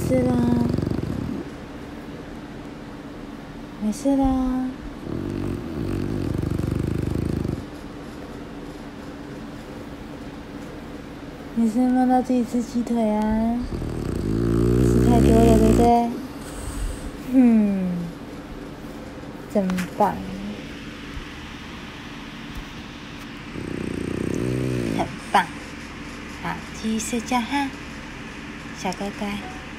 事啦，没事啦。你是梦到自己吃鸡腿啊？吃太多了，对不对？真棒，很棒。好，继续睡觉哈，小乖乖。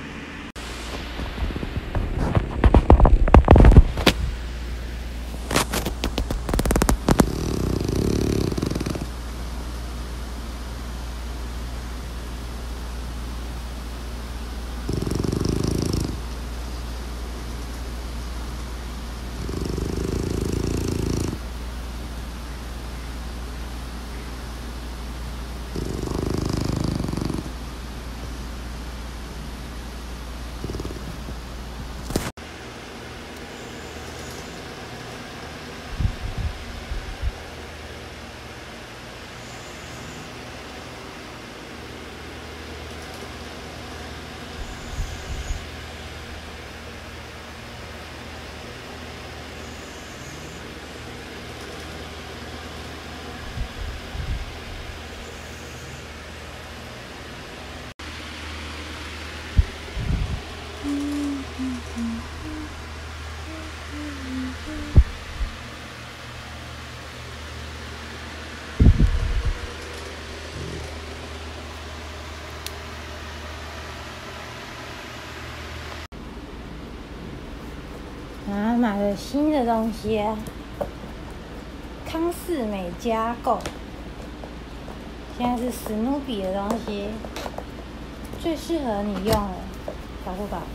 买了新的东西啊，康士美加购，现在是史努比的东西，最适合你用了，宝不宝？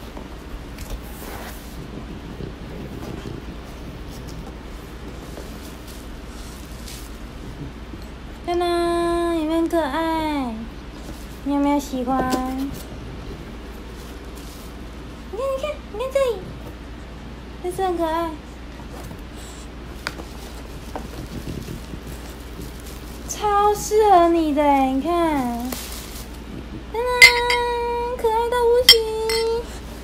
看啦，有没有很可爱？你有没有喜欢？你看这里。是不是很可爱？超适合你的欸，你看，当当，可爱到不行。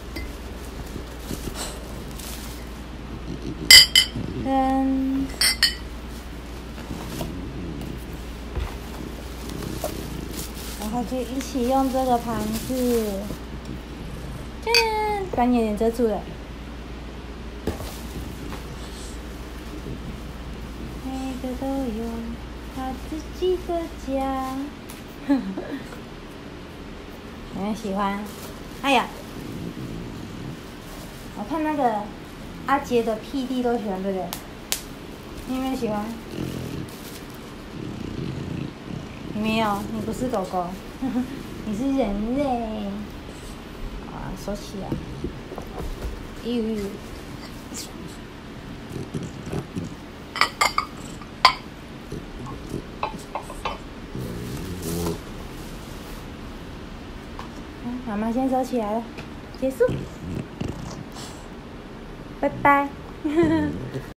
然后就一起用这个盘子，把你的脸遮住了。每个都有他自己的家。有没有喜欢？哎呀，我看那个阿杰的屁弟都喜欢这个，你有没有喜欢？你没有，你不是狗狗，你是人类。啊，收起来。妈妈先收起来了，结束，拜拜。